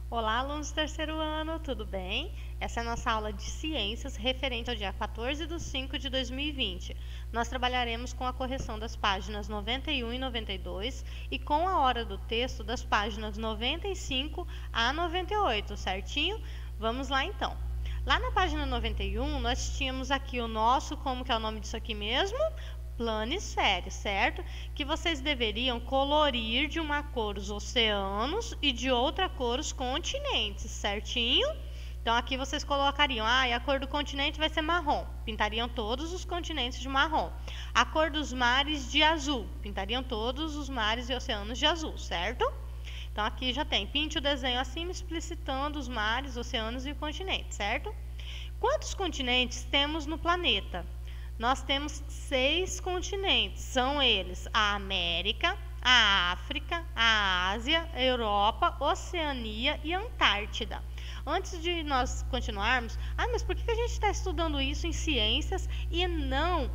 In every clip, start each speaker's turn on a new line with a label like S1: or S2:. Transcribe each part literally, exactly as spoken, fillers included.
S1: Olá, alunos do terceiro ano, tudo bem? Essa é a nossa aula de ciências referente ao dia quatorze de cinco de dois mil e vinte. Nós trabalharemos com a correção das páginas noventa e um e noventa e dois e com a hora do texto das páginas noventa e cinco a noventa e oito, certinho? Vamos lá então. Lá na página noventa e um, nós tínhamos aqui o nosso, como que é o nome disso aqui mesmo? Planisfério, certo? Que vocês deveriam colorir de uma cor os oceanos e de outra cor os continentes, certinho? Então aqui vocês colocariam, ah, e a cor do continente vai ser marrom, pintariam todos os continentes de marrom. A cor dos mares de azul, pintariam todos os mares e oceanos de azul, certo? Então aqui já tem, pinte o desenho acima explicitando os mares, oceanos e o continente, certo? Quantos continentes temos no planeta? Nós temos seis continentes, são eles a América, a África, a Ásia, a Europa, Oceania e a Antártida. Antes de nós continuarmos, ah, mas por que a gente está estudando isso em ciências e não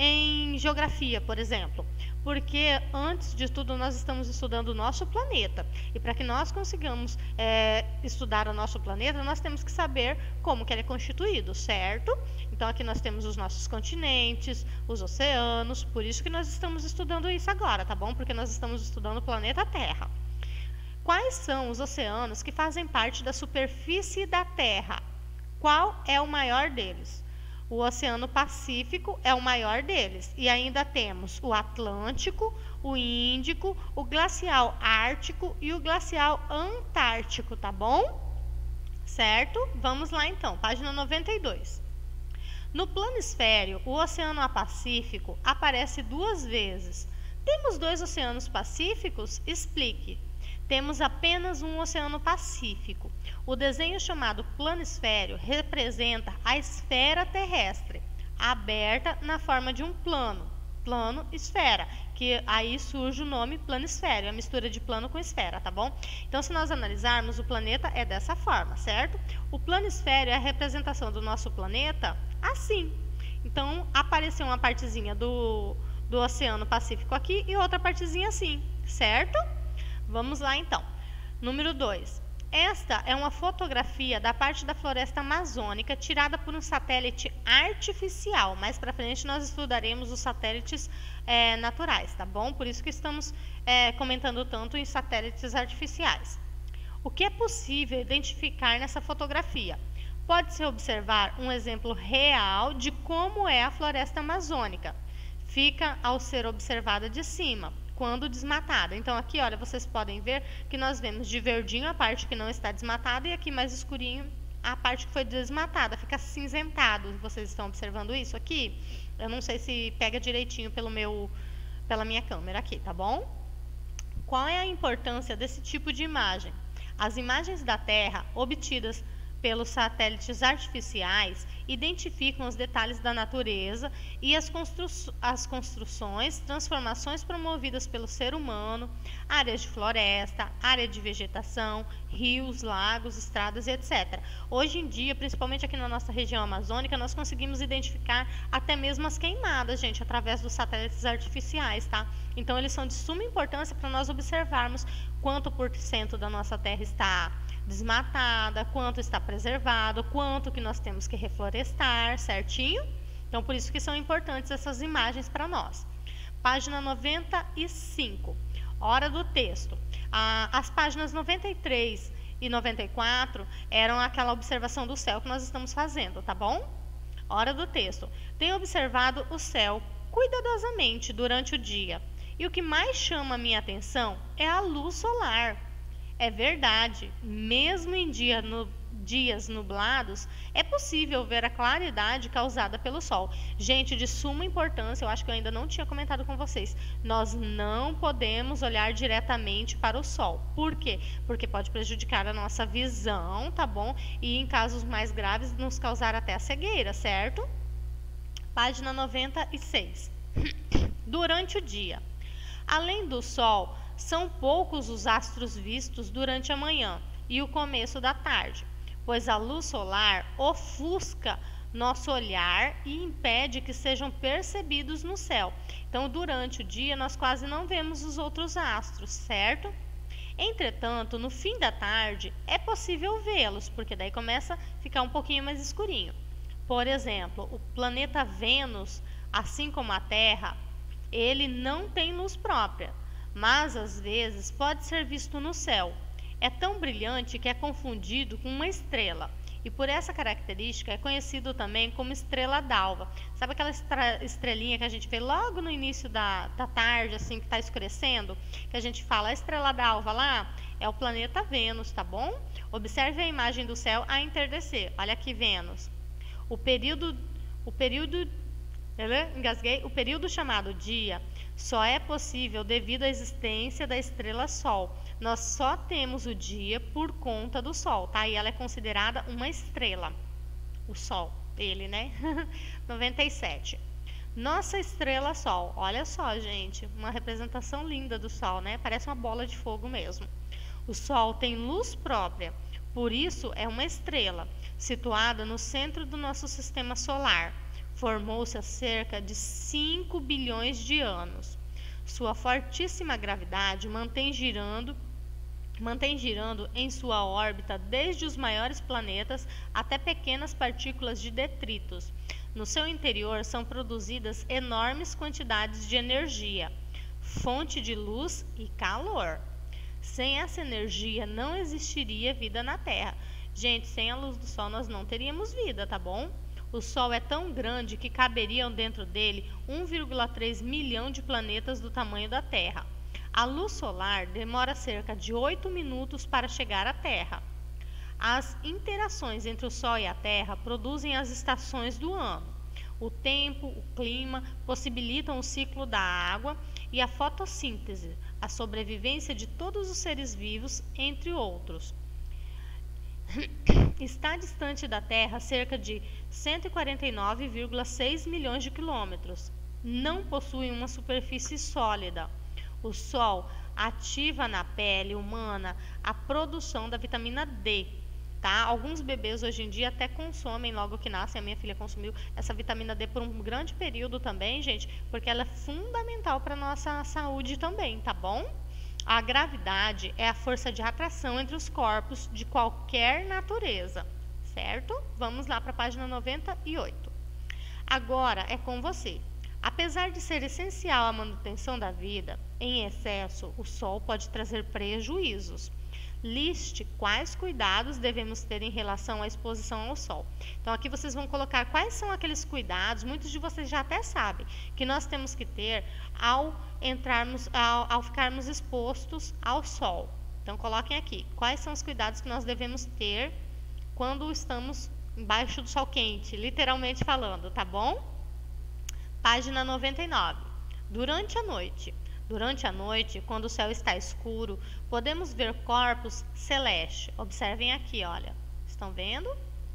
S1: em geografia, por exemplo? Porque antes de tudo nós estamos estudando o nosso planeta. E para que nós consigamos é, estudar o nosso planeta, nós temos que saber como que ele é constituído, certo? Então aqui nós temos os nossos continentes, os oceanos, por isso que nós estamos estudando isso agora, tá bom? Porque nós estamos estudando o planeta Terra. Quais são os oceanos que fazem parte da superfície da Terra? Qual é o maior deles? O Oceano Pacífico é o maior deles. E ainda temos o Atlântico, o Índico, o Glacial Ártico e o Glacial Antártico, tá bom? Certo? Vamos lá então, página noventa e dois. No planisfério, o Oceano Pacífico aparece duas vezes. Temos dois oceanos pacíficos? Explique. Temos apenas um Oceano Pacífico. O desenho chamado planisfério representa a esfera terrestre, aberta na forma de um plano, plano esfera, que aí surge o nome planisfério, a mistura de plano com esfera, tá bom? Então, se nós analisarmos, o planeta é dessa forma, certo? O planisfério é a representação do nosso planeta assim. Então, apareceu uma partezinha do, do Oceano Pacífico aqui e outra partezinha assim, certo? Vamos lá então. Número dois. Esta é uma fotografia da parte da floresta amazônica tirada por um satélite artificial. Mais para frente nós estudaremos os satélites é, naturais, tá bom? Por isso que estamos é, comentando tanto em satélites artificiais. O que é possível identificar nessa fotografia? Pode-se observar um exemplo real de como é a floresta amazônica. Fica ao ser observada de cima, quando desmatada. Então aqui, olha, vocês podem ver que nós vemos de verdinho a parte que não está desmatada e aqui mais escurinho a parte que foi desmatada, fica cinzentado. Vocês estão observando isso aqui? Eu não sei se pega direitinho pelo meu, pela minha câmera aqui, tá bom? Qual é a importância desse tipo de imagem? As imagens da Terra obtidas pelos satélites artificiais identificam os detalhes da natureza e as, constru as construções, transformações promovidas pelo ser humano, áreas de floresta, área de vegetação, rios, lagos, estradas e etcétera. Hoje em dia, principalmente aqui na nossa região amazônica, nós conseguimos identificar até mesmo as queimadas, gente, através dos satélites artificiais, tá? Então, eles são de suma importância para nós observarmos quanto por cento da nossa terra está desmatada, quanto está preservado, quanto que nós temos que reflorestar, certinho? Então, por isso que são importantes essas imagens para nós. Página noventa e cinco, hora do texto. Ah, as páginas noventa e três e noventa e quatro eram aquela observação do céu que nós estamos fazendo, tá bom? Hora do texto. Tenho observado o céu cuidadosamente durante o dia. E o que mais chama a minha atenção é a luz solar. É verdade, mesmo em dia, no, dias nublados, é possível ver a claridade causada pelo sol. Gente, de suma importância, eu acho que eu ainda não tinha comentado com vocês, nós não podemos olhar diretamente para o sol. Por quê? Porque pode prejudicar a nossa visão, tá bom? E em casos mais graves, nos causar até a cegueira, certo? Página noventa e seis. Durante o dia. Além do sol, são poucos os astros vistos durante a manhã e o começo da tarde, pois a luz solar ofusca nosso olhar e impede que sejam percebidos no céu. Então, durante o dia, nós quase não vemos os outros astros, certo? Entretanto, no fim da tarde é possível vê-los, porque daí começa a ficar um pouquinho mais escurinho. Por exemplo, o planeta Vênus, assim como a Terra, ele não tem luz própria, mas às vezes pode ser visto no céu. É tão brilhante que é confundido com uma estrela, e por essa característica é conhecido também como estrela d'alva. Sabe aquela estrelinha que a gente vê logo no início da, da tarde, assim, que está escurecendo? Que a gente fala, a estrela d'alva lá é o planeta Vênus, tá bom? Observe a imagem do céu a entardecer. Olha aqui Vênus. O período, o período, engasguei, o período chamado dia só é possível devido à existência da estrela Sol. Nós só temos o dia por conta do Sol, tá? E ela é considerada uma estrela, o Sol, ele, né? noventa e sete. Nossa estrela Sol, olha só, gente, uma representação linda do Sol, né? Parece uma bola de fogo mesmo. O Sol tem luz própria, por isso é uma estrela, situada no centro do nosso sistema solar. Formou-se há cerca de cinco bilhões de anos. Sua fortíssima gravidade mantém girando, mantém girando em sua órbita desde os maiores planetas até pequenas partículas de detritos. No seu interior são produzidas enormes quantidades de energia, fonte de luz e calor. Sem essa energia não existiria vida na Terra. Gente, sem a luz do Sol nós não teríamos vida, tá bom? O Sol é tão grande que caberiam dentro dele um vírgula três milhão de planetas do tamanho da Terra. A luz solar demora cerca de oito minutos para chegar à Terra. As interações entre o Sol e a Terra produzem as estações do ano. O tempo, o clima possibilitam o ciclo da água e a fotossíntese, a sobrevivência de todos os seres vivos, entre outros. Está distante da Terra cerca de cento e quarenta e nove vírgula seis milhões de quilômetros. Não possui uma superfície sólida. O Sol ativa na pele humana a produção da vitamina D. Tá? Alguns bebês hoje em dia até consomem logo que nascem. A minha filha consumiu essa vitamina D por um grande período também, gente, porque ela é fundamental para a nossa saúde também, tá bom? A gravidade é a força de atração entre os corpos de qualquer natureza, certo? Vamos lá para a página noventa e oito. Agora é com você. Apesar de ser essencial à manutenção da vida, em excesso, o Sol pode trazer prejuízos. Liste quais cuidados devemos ter em relação à exposição ao Sol. Então aqui vocês vão colocar quais são aqueles cuidados, muitos de vocês já até sabem, que nós temos que ter ao entrarmos, ao, ao ficarmos expostos ao Sol. Então coloquem aqui, quais são os cuidados que nós devemos ter quando estamos embaixo do sol quente, literalmente falando, tá bom? Página noventa e nove. Durante a noite. Durante a noite, quando o céu está escuro, podemos ver corpos celestes. Observem aqui, olha. Estão vendo?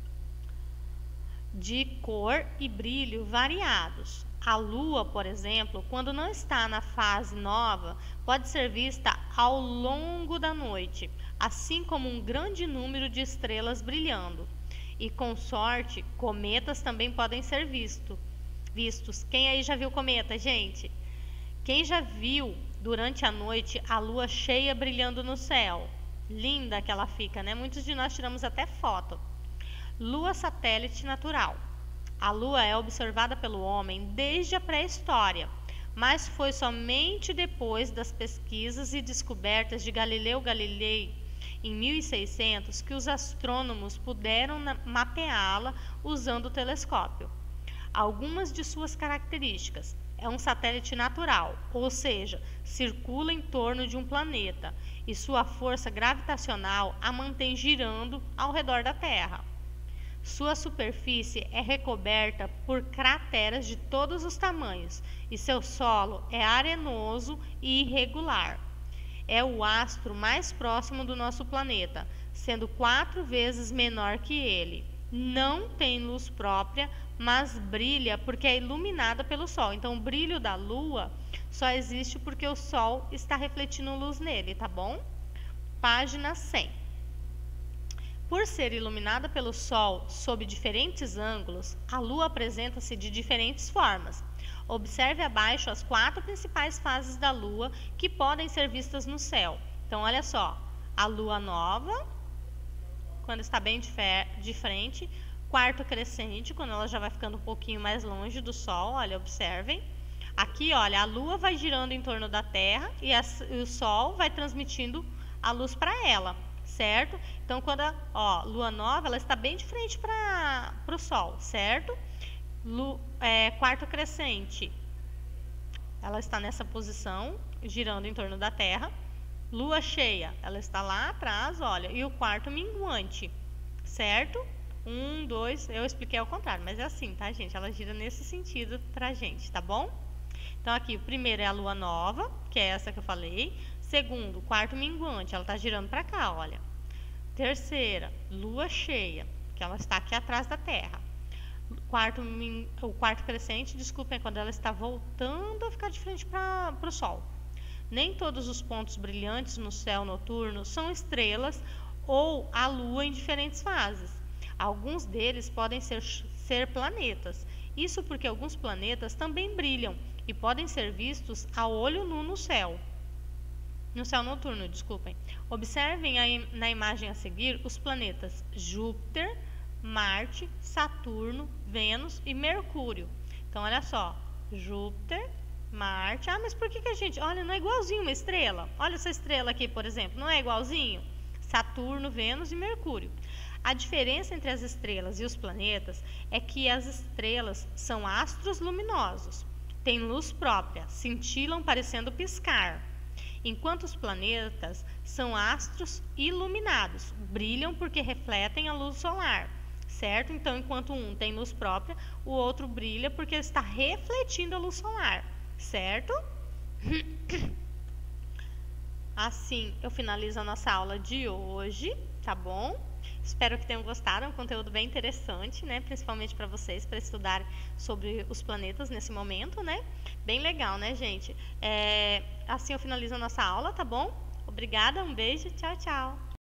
S1: De cor e brilho variados. A Lua, por exemplo, quando não está na fase nova, pode ser vista ao longo da noite, assim como um grande número de estrelas brilhando. E com sorte, cometas também podem ser visto, vistos. Quem aí já viu cometa, gente? Quem já viu durante a noite a lua cheia brilhando no céu? Linda que ela fica, né? Muitos de nós tiramos até foto. Lua satélite natural. A lua é observada pelo homem desde a pré-história, mas foi somente depois das pesquisas e descobertas de Galileu Galilei em mil e seiscentos que os astrônomos puderam mapeá-la usando o telescópio. Algumas de suas características: é um satélite natural, ou seja, circula em torno de um planeta e sua força gravitacional a mantém girando ao redor da Terra. Sua superfície é recoberta por crateras de todos os tamanhos e seu solo é arenoso e irregular. É o astro mais próximo do nosso planeta, sendo quatro vezes menor que ele. Não tem luz própria, mas brilha porque é iluminada pelo Sol. Então, o brilho da Lua só existe porque o Sol está refletindo luz nele, tá bom? Página cem. Por ser iluminada pelo Sol sob diferentes ângulos, a Lua apresenta-se de diferentes formas. Observe abaixo as quatro principais fases da Lua que podem ser vistas no céu. Então, Então, olha só, a lua nova, quando está bem de, de frente, quarto crescente, quando ela já vai ficando um pouquinho mais longe do Sol, olha, observem. Aqui, olha, a lua vai girando em torno da Terra e, a, e o Sol vai transmitindo a luz para ela, certo? Então, quando a ó, lua nova, ela está bem de frente para o Sol, certo? Lu, é, quarto crescente, ela está nessa posição, girando em torno da Terra. Lua cheia, ela está lá atrás, olha, e o quarto minguante, certo? Um, dois, eu expliquei ao contrário, mas é assim, tá, gente? Ela gira nesse sentido pra gente, tá bom? Então, aqui, o primeiro é a lua nova, que é essa que eu falei. Segundo, quarto minguante, ela tá girando pra cá, olha. Terceira, lua cheia, que ela está aqui atrás da Terra. Quarto, o quarto crescente, desculpem, é quando ela está voltando a ficar de frente para o Sol. Nem todos os pontos brilhantes no céu noturno são estrelas ou a Lua em diferentes fases. Alguns deles podem ser, ser planetas. Isso porque alguns planetas também brilham e podem ser vistos a olho nu no céu. No céu noturno, desculpem. Observem aí na imagem a seguir os planetas Júpiter, Marte, Saturno, Vênus e Mercúrio. Então, olha só, Júpiter, Marte. Ah, mas por que que a gente... Olha, não é igualzinho uma estrela? Olha essa estrela aqui, por exemplo, não é igualzinho? Saturno, Vênus e Mercúrio. A diferença entre as estrelas e os planetas é que as estrelas são astros luminosos, têm luz própria, cintilam parecendo piscar, enquanto os planetas são astros iluminados, brilham porque refletem a luz solar, certo? Então, enquanto um tem luz própria, o outro brilha porque está refletindo a luz solar, certo? Assim, eu finalizo a nossa aula de hoje, tá bom? Espero que tenham gostado, é um conteúdo bem interessante, né? Principalmente para vocês, para estudar sobre os planetas nesse momento, né? Bem legal, né, gente? É, assim eu finalizo a nossa aula, tá bom? Obrigada, um beijo, tchau, tchau!